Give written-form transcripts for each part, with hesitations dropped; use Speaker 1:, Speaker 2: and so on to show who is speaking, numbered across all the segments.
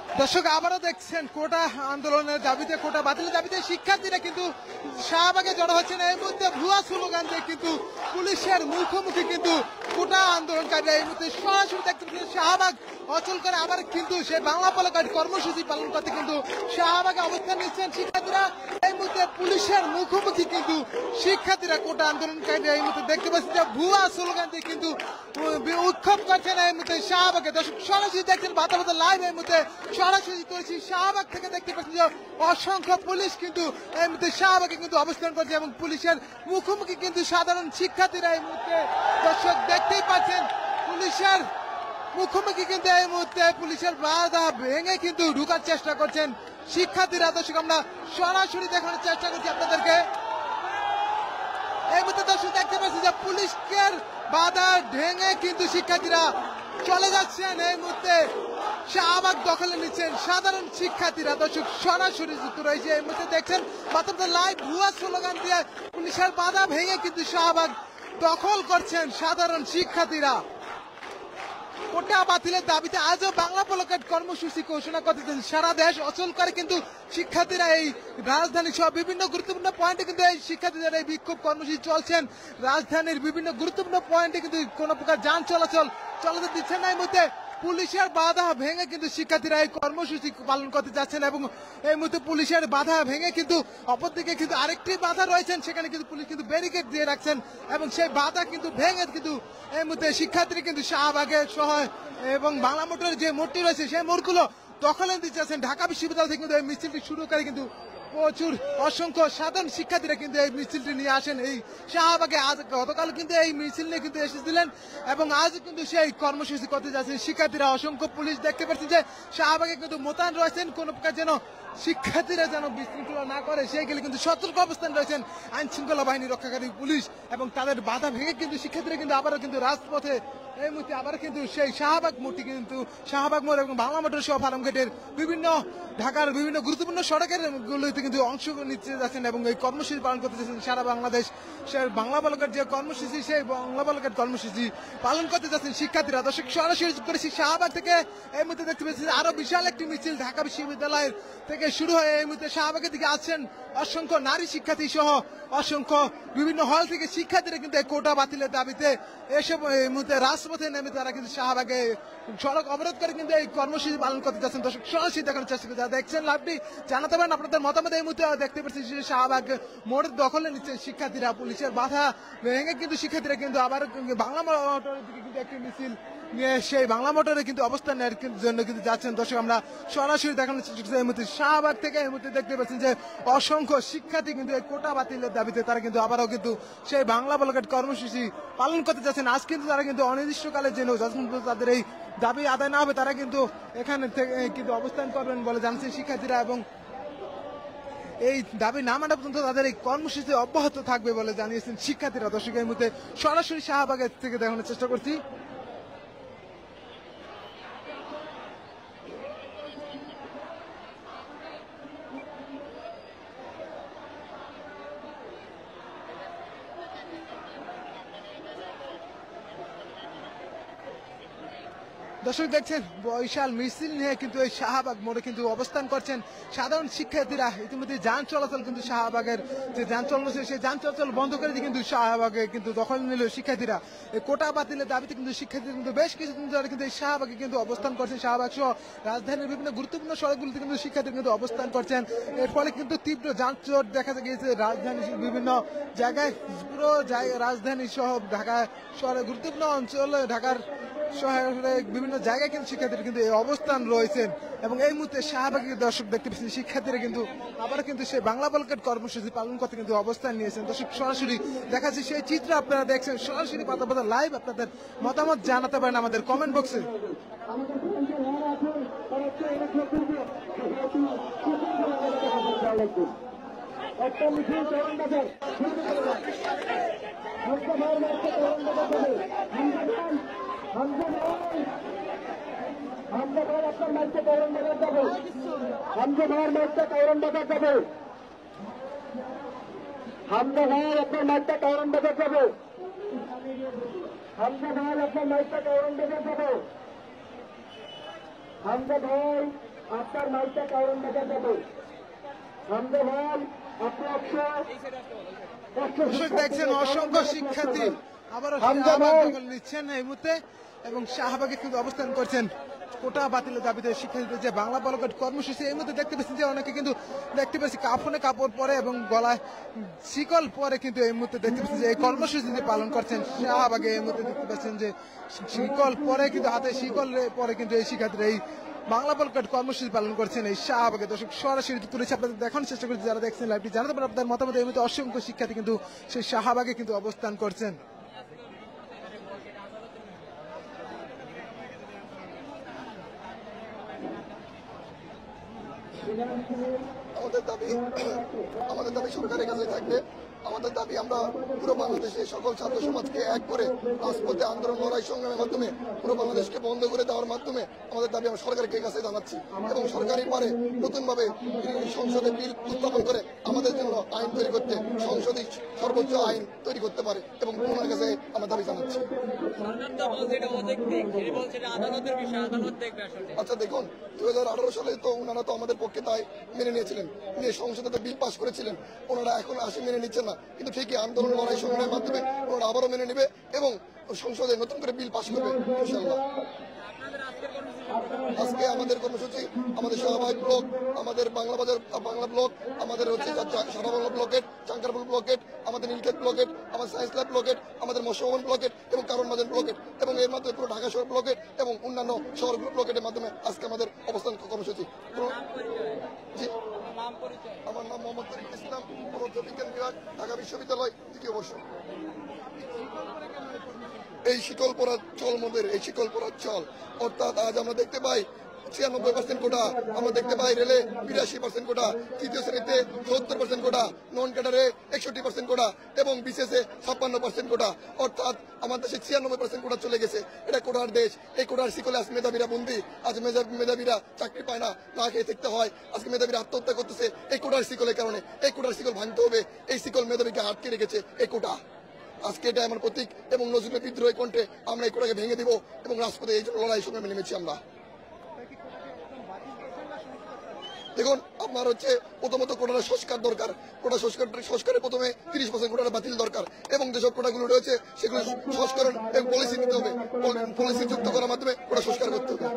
Speaker 1: দর্শক আবারও দেখছেন কোটা আন্দোলনের দাবিতে, কোটা বাতিলের দাবিতে শিক্ষার্থীরা কিন্তু শাহবাগে জড়ো হচ্ছেন। এই মুহূর্তে ভুয়া স্লোগান দিয়ে কিন্তু পুলিশের মুখোমুখি কিন্তু কোটা আন্দোলনকারীরা এই মুহূর্তে সরাসরি দেখতে পাচ্ছেন শাহবাগ অচল করে আবার কিন্তু সে বাংলা পতাকা কর্মসূচি পালন করতে কিন্তু শাহবাগে অবস্থান নিচ্ছেন শিক্ষার্থীরা। এই মুহূর্তে পুলিশের মুখোমুখি কিন্তু শিক্ষার্থীরা কোটা আন্দোলনকারীরা এই মুহূর্তে দেখতে পাচ্ছেন যে ভুয়া স্লোগান দিয়ে কিন্তু উৎক্ষেপ করছেন এই মুহূর্তে শাহবাগে। দর্শক সরাসরি দেখছেন বাতাবাতা লাইভ এই মুহূর্তে সরাসরি করেছি শাহবাগ থেকে দেখতে পাচ্ছেন যে অসংখ্য পুলিশ কিন্তু এই মুহূর্তে শাহবাগে কিন্তু অবস্থান করছে এবং পুলিশের মুখোমুখি কিন্তু সাধারণ শিক্ষার্থীরা এই মুহূর্তে দর্শক দেখতেই পাচ্ছেন পুলিশের মুখোমুখি কিন্তু এই মুহূর্তে পুলিশের বাধা ভেঙে কিন্তু ঢুকার চেষ্টা করছেন শিক্ষার্থীরা। দর্শক আমরা সরাসরি দেখানোর চেষ্টা করছি আপনাদেরকে। এই মুহূর্তে দর্শক দেখতে পাচ্ছি যে পুলিশের বাধা ভেঙে কিন্তু শিক্ষার্থীরা চলে যাচ্ছেন। এই মুহূর্তে শাহবাগ দখলে নিচ্ছেন সাধারণ শিক্ষার্থীরা। দর্শক সরাসরি যুক্ত রয়েছে এই মুহূর্তে দেখছেন বাতাবাতা লাইভ ভুয়া স্লোগান দিয়ে পুলিশের বাধা ভেঙে কিন্তু শাহবাগ দখল করছেন সাধারণ শিক্ষার্থীরা। কোটা বাতিলের দাবিতে আজও বাংলা পতাকা কর্মসূচি ঘোষণা করতেছেন। সারা দেশ অচল করে কিন্তু শিক্ষার্থীরা এই রাজধানী সহ বিভিন্ন গুরুত্বপূর্ণ পয়েন্টে কিন্তু এই শিক্ষার্থীদের এই বিক্ষোভ কর্মসূচি চলছেন। রাজধানীর বিভিন্ন গুরুত্বপূর্ণ পয়েন্টে কিন্তু কোনো প্রকার যান চলাচল চলাতে দিচ্ছেন না। এই মুহূর্তে পুলিশের বাধা ভেঙে কিন্তু শিক্ষার্থীরা এই কর্মসূচি পালন করতে যাচ্ছেন এবং এই মুহূর্তে পুলিশের বাধা ভেঙে কিন্তু অপরদিকে কিন্তু আরেকটি বাধা রয়েছেন, সেখানে কিন্তু পুলিশ কিন্তু ব্যারিকেড দিয়ে রাখছেন এবং সেই বাধা কিন্তু ভেঙে কিন্তু এই মুহূর্তে শিক্ষার্থীরা কিন্তু শাহবাগের সহ এবং বাংলা মোটরের যে মোড়টি রয়েছে সেই মোড়গুলো দখলে দিতে চাচ্ছেন। ঢাকা বিশ্ববিদ্যালয় থেকে কিন্তু এই মিছিলটি শুরু করে কিন্তু প্রচুর অসংখ্য সাধারণ শিক্ষার্থীরা কিন্তু এই মিছিলটি নিয়ে আসেন এই শাহবাগে। আজ গতকাল কিন্তু এই মিছিল নিয়ে কিন্তু এসেছিলেন এবং আজ কিন্তু সেই কর্মসূচি করতে যাচ্ছেন শিক্ষার্থীরা। অসংখ্য পুলিশ দেখতে পাচ্ছেন যে শাহবাগে কিন্তু মোতায়েন রয়েছেন, কোনো প্রকার যেন শিক্ষার্থীরা যেন বিশৃঙ্খলা না করে সেই গেলে কিন্তু সতর্ক অবস্থান রয়েছেন আইন শৃঙ্খলা বাহিনী রক্ষাকারী পুলিশ এবং তাদের বাধা ভেঙে কিন্তু শিক্ষার্থীরা কিন্তু আবারও কিন্তু রাজপথে এই মুহূর্তে আবার কিন্তু সেই শাহবাগ মোড়টি কিন্তু শাহবাগ মোড় এবং বাংলা মোটর সহ ফার্মগেটের বিভিন্ন ঢাকার বিভিন্ন গুরুত্বপূর্ণ সড়কের গুলোতে কিন্তু অংশ নিতে যাচ্ছেন এবং এই কর্মসূচি পালন করতে যাচ্ছেন সারা বাংলাদেশ। সে বাংলা পতাকার যে কর্মসূচি সেই বাংলা পতাকার কর্মসূচি পালন করতে যাচ্ছেন শিক্ষার্থীরা। দর্শক সরাসরি করেছি শাহবাগ থেকে এই মুহূর্তে দেখতে পাচ্ছি আরো বিশাল একটি মিছিল ঢাকা বিশ্ববিদ্যালয়ের থেকে শুরু হয়ে এই মুহূর্তে শাহবাগের দিকে আসছেন অসংখ্য নারী শিক্ষার্থী সহ অসংখ্য বিভিন্ন হল থেকে শিক্ষার্থীরা কিন্তু এই কোটা বাতিলের দাবিতে এসব এই মুহূর্তে রাজপথে নেমে তারা কিন্তু শাহবাগে সড়ক অবরোধ করে কিন্তু এই কর্মসূচি পালন করতে যাচ্ছেন। দর্শক সরাসরি দেখানোর চেষ্টা করে যারা দেখছেন লাইভটি জানাতে পারেন আপনাদের মতামত। এই মুহূর্তে দেখতে পাচ্ছি শাহবাগ মোড়ের দখলে নিচ্ছেন শিক্ষার্থীরা, পুলিশের বাধা ভেঙে কিন্তু শিক্ষার্থীরা কিন্তু আবার বাংলা মোটরের দিকে কিন্তু একটি মিছিল নিয়ে সেই বাংলা মোটরে কিন্তু অবস্থান নেওয়ার জন্য কিন্তু যাচ্ছেন। দর্শক আমরা সরাসরি দেখানোর চেষ্টা করছি এই মুহূর্তে শাহবাগ থেকে এই মুহূর্তে দেখতে পাচ্ছেন যে অসংখ্য শিক্ষার্থী কিন্তু এই কোটা বাতিলের দাবিতে তারা কিন্তু আবারও কিন্তু সেই বাংলা পতাকা কর্মসূচি পালন করতে যাচ্ছেন। আজ কিন্তু তারা কিন্তু অনির্দিষ্টকালের জন্য যতক্ষণ তাদের এই দাবি আদায় না হবে তারা কিন্তু এখানে থেকে কিন্তু অবস্থান করবেন বলে জানছেন শিক্ষার্থীরা এবং এই দাবি না মানা পর্যন্ত তাদের এই কর্মসূচি অব্যাহত থাকবে বলে জানিয়েছেন শিক্ষার্থীরা। দর্শক এই মুহূর্তে সরাসরি শাহবাগের থেকে দেখানোর চেষ্টা করছি। দর্শক দেখছেন বিশাল মিছিল নিয়ে কিন্তু এই শাহবাগ মোড়ে কিন্তু অবস্থান করছেন সাধারণ শিক্ষার্থীরা। ইতিমধ্যে যান চলাচল কিন্তু শাহবাগের যে যান চলাচল সেই যান চলাচল বন্ধ করে দিয়ে কিন্তু শাহবাগে কিন্তু দখল নিল শিক্ষার্থীরা। এই কোটা বাতিলের দাবিতে কিন্তু শিক্ষার্থীরা কিন্তু বেশ কিছুদিন ধরে কিন্তু এই শাহবাগে কিন্তু অবস্থান করছেন। শাহবাগ সহ রাজধানীর বিভিন্ন গুরুত্বপূর্ণ সড়কগুলিতে কিন্তু শিক্ষার্থীরা কিন্তু অবস্থান করছেন। এর ফলে কিন্তু তীব্র যানজট দেখা গিয়েছে রাজধানীর বিভিন্ন জায়গায়, পুরো রাজধানী সহ ঢাকা শহরের গুরুত্বপূর্ণ অঞ্চল ঢাকার শহরে বিভিন্ন জায়গায় কিন্তু শিক্ষার্থীরা কিন্তু এই অবস্থান রয়েছেন এবং এই মুহূর্তে শাহবাগী দর্শক দেখতে পাচ্ছেন শিক্ষার্থীরা কিন্তু আবার কিন্তু সেই বাংলা পতাকা কর্মসূচি পালন করতে কিন্তু অবস্থান নিয়েছেন। দর্শক সরাসরি দেখাচ্ছি সেই চিত্র আপনারা দেখছেন সরাসরি পাতা লাইভ। আপনাদের মতামত জানাতে পারেন আমাদের কমেন্ট বক্সে।
Speaker 2: হামজা ভাই আপনার মাইকে তরুণ বাজার যাবে, হামজা ভাইয়ের মাইকটা তরুণ বাজার যাবে, হামজা ভাই আপনার মাইকটা তরুণ বাজার যাবে, হামজা ভাই আপনার মাইকটা তরুণ বাজার যাবে, হামজা ভাই আপনার মাইকটা কারণ দেখা যাবে হামজা ভাই আপনি
Speaker 1: দর্শক দেখছেন অসংখ্য শিক্ষার্থী আবারও
Speaker 2: হামজা
Speaker 1: শাহবাগ
Speaker 2: ভাই।
Speaker 1: দখল নিচ্ছেন এই মুহূর্তে এবং শাহবাগে কিন্তু অবস্থান করছেন কোটা বাতিলের দাবিতে শিক্ষার্থীদের যে বাংলা বলকট কর্মসূচি এই মুহূর্তে দেখতে পাচ্ছেন যে অনেকে কিন্তু দেখতে পাচ্ছি কাফনে কাপড় পরে এবং গলায় শিকল পরে কিন্তু এই মুহূর্তে দেখতে পাচ্ছেন যে এই কর্মসূচি পালন করছেন শাহবাগে এই মুহূর্তে দেখতে পাচ্ছেন যে শিকল পরে কিন্তু হাতে শিকল পরে কিন্তু এই শিক্ষার্থীরা এই বাংলা বলকট কর্মসূচি পালন করছেন এই শাহবাগে। দর্শক সরাসরি তুলেছে আপনাদের দেখানোর চেষ্টা করছি, যারা দেখছেন লাইভটি জানাতে পারেন আপনাদের মতামত। এই মুহূর্তে অসংখ্য শিক্ষার্থী কিন্তু সেই শাহবাগে কিন্তু অবস্থান করছেন।
Speaker 3: আমাদের দাবি সরকারের কাছে থাকবে। আমাদের দাবি আমরা পুরো বাংলাদেশে সকল ছাত্র সমাজকে এক করে রাজপথে আন্দোলন লড়াই সংগ্রামের মাধ্যমে পুরো বাংলাদেশকে বন্ধ করে দেওয়ার মাধ্যমে আমাদের দাবি আমরা সরকারের কাছে জানাচ্ছি এবং সরকারি পারে নতুনভাবে সংসদে বিল উত্থাপন করে আমাদের জন্য আইন তৈরি করতে, সংসদে সর্বোচ্চ আইন তৈরি করতে পারে এবং ওনার কাছে আমরা দাবি জানাচ্ছি। আচ্ছা দেখুন, 2018 সালে তো ওনারা তো আমাদের পক্ষে তাই মেনে নিয়েছিলেন, নিয়ে সংসদে তো বিল পাস করেছিলেন। ওনারা এখন আসে মেনে নিচ্ছেন না, কিন্তু ঠিকই আন্দোলন লড়াই সংগ্রামের মাধ্যমে ওনারা আবারও মেনে নেবে এবং সংসদে নতুন করে বিল পাস করবে ইনশাআল্লাহ। আজকে আমাদের কর্মসূচি আমাদের শাহবাগ ব্লক, আমাদের বাংলা বাজার বাংলা ব্লক, আমাদের হচ্ছে সারা বাংলা ব্লকেট, চাঙ্কারপুর ব্লকেট, আমাদের নীলক্ষেত ব্লকেট, আমাদের সায়েন্স ল্যাব ব্লকেট, আমাদের মৎস্যভবন ব্লকেট এবং কারণ বাজার ব্লকেট এবং এর মাধ্যমে পুরো ঢাকা শহর ব্লকেট এবং অন্যান্য শহরগুলো ব্লকেটের মাধ্যমে আজকে আমাদের অবস্থান কর্মসূচি। আমার নাম মোহাম্মদ তরিকুল ইসলাম, পদার্থবিজ্ঞান বিভাগ, ঢাকা বিশ্ববিদ্যালয়, 2য় বর্ষ। এই শিকল পরার চল মোদের, এই শিকল পরার চল, অর্থাৎ আজ আমরা দেখতে পাই 96% কোটা, আমরা দেখতে পাই রেলে 82% কোটা, তৃতীয় শ্রেণীতে 70% কোটা, নন ক্যাডারে 61% কোটা এবং বিশেষে 56% কোটা, অর্থাৎ আমার দেশে 96% কোটা চলে গেছে। এটা কোটার দেশ। এই কোটার শিকলে আজ মেধাবীরা বন্দী, আজ মেধাবীরা চাকরি পায় না, না খেয়ে থাকতে হয়। আজকে মেধাবীরা আত্মহত্যা করতেছে এই কোটার শিকলের কারণে। এই কোটার শিকল ভাঙতে হবে। এই শিকল মেধাবীকে আটকে রেখেছে এই কোটা। আজকে এটা আমার প্রতীক এবং নজরুলের বিদ্রোহের কণ্ঠে আমরা এই কোটাকে ভেঙে দিব এবং রাজপথে এই জন্য লড়াই সংগ্রামে নেমেছি আমরা। দেখুন, আপনার হচ্ছে প্রথমত কোটার সংস্কার দরকার। কোটা সংস্কারে প্রথমে 30% কোটাটা বাতিল দরকার এবং যেসব কোটাগুলো রয়েছে সেগুলো সংস্করণ এবং পলিসি নিতে হবে। পলিসি যুক্ত করার মাধ্যমে কোটা সংস্কার করতে হবে।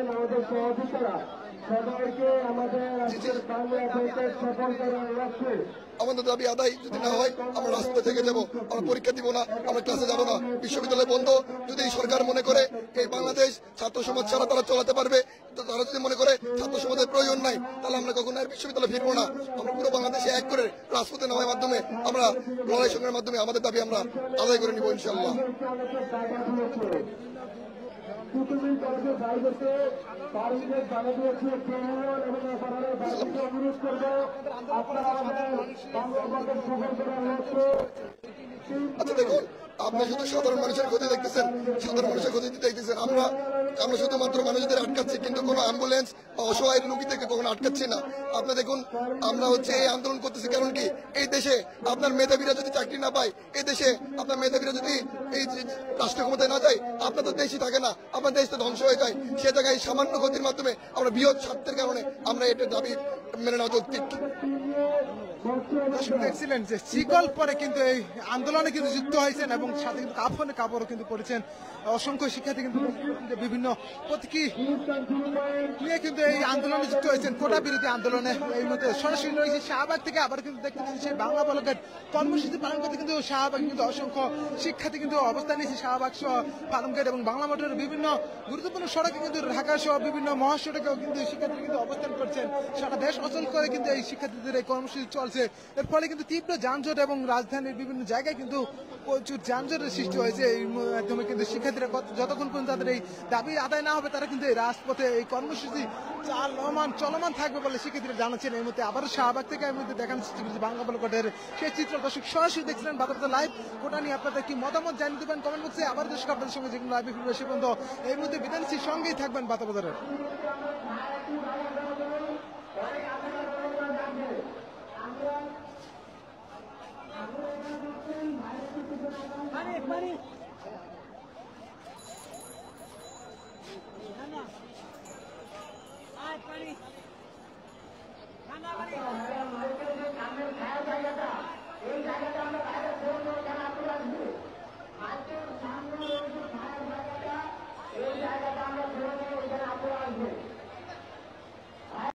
Speaker 3: আমাদের দাবি আদায় যদি না হয় আমরা রাস্তায় থেকে যাব, আমরা পরীক্ষা দিব না, আমরা ক্লাসে যাব না, বিশ্ববিদ্যালয় বন্ধ। যদি সরকার মনে করে এই বাংলাদেশ ছাত্র সমাজ ছাড়া তারা চালাতে পারবে, তারা যদি মনে করে ছাত্র সমাজের প্রয়োজন নাই, তাহলে আমরা কখনো আর বিশ্ববিদ্যালয়ে ফিরবো না। আমরা পুরো বাংলাদেশে এক করে রাজপথে নেওয়ার মাধ্যমে আমরা লড়াই সংগ্রামের মাধ্যমে আমাদের দাবি আমরা আদায় করে নিব ইনশাআল্লাহ। আচ্ছা দেখুন, আপনি শুধু সাধারণ মানুষের ক্ষতি দেখতেছেন, সাধারণ মানুষের ক্ষতি দেখতেছেন। আমরা শুধুমাত্র মানুষদের আটকাচ্ছি, কিন্তু কোনো অ্যাম্বুলেন্স বা অসহায় রোগীদেরকে কখনো আটকাচ্ছি না। আপনি দেখুন, আমরা হচ্ছে এই আন্দোলন করতেছি কারণ কি, এই দেশে আপনার মেধাবীরা যদি চাকরি না পায়, এই দেশে আপনার মেধাবীরা যদি এই রাষ্ট্র ক্ষমতায় না যায়, আপনার তো দেশই থাকে না, আপনার দেশ তো ধ্বংস হয়ে যায়। সে জায়গায় সামান্য ক্ষতির মাধ্যমে আমরা বৃহৎ স্বার্থের কারণে আমরা এটা দাবি মেনে নেওয়া যৌক্তিক।
Speaker 1: দেখছিলেন যে শিকল পরে কিন্তু এই আন্দোলনে কিন্তু যুক্ত হয়েছেন এবং সাথে কিন্তু কাফনে কাপড়ও কিন্তু পড়েছেন। অসংখ্য শিক্ষার্থী কিন্তু বিভিন্ন প্রতীকী নিয়ে কিন্তু এই আন্দোলনে যুক্ত হয়েছেন, কোটা বিরোধী আন্দোলনে। এই মধ্যে সরাসরি রয়েছে শাহবাগ থেকে আবার কিন্তু দেখতে পাচ্ছি সেই বাংলা বলকের কর্মসূচি পালন করতে কিন্তু শাহবাগ কিন্তু অসংখ্য শিক্ষার্থী কিন্তু অবস্থান নিয়েছে। শাহবাগ সহ পালনগেট এবং বাংলা মোটরের বিভিন্ন গুরুত্বপূর্ণ সড়কে কিন্তু ঢাকা সহ বিভিন্ন মহাসড়কেও কিন্তু শিক্ষার্থী কিন্তু অবস্থান করছেন। সারা দেশ অচল করে কিন্তু এই শিক্ষার্থীদের এই কর্মসূচি চলছে। এর ফলে কিন্তু তীব্র যানজট এবং রাজধানীর বিভিন্ন জায়গায় কিন্তু প্রচুর যানজটের সৃষ্টি হয়েছে। এই মাধ্যমে কিন্তু শিক্ষার্থীরা যতক্ষণ পর্যন্ত তাদের এই দাবি আদায় না হবে, তারা কিন্তু এই রাজপথে এই কর্মসূচি চলমান থাকবে বলে শিক্ষার্থীরা জানাচ্ছেন। এই মুহূর্তে আবারও শাহবাগ থেকে এই মুহূর্তে দেখানোর চেষ্টা করছি বাংলা বলকটের সেই চিত্র। দর্শক সরাসরি দেখছিলেন বাতাবতা লাইভ। কোটা নিয়ে আপনাদের কি মতামত জানিয়ে দেবেন কমেন্ট বক্সে। আবার দর্শক আপনাদের সঙ্গে যেগুলো লাইভে ফিরবে সে পর্যন্ত এই মুহূর্তে বিদায় নিচ্ছি, সঙ্গেই থাকবেন বাতাবতারের।
Speaker 4: Ano? ঠান্ডা পানি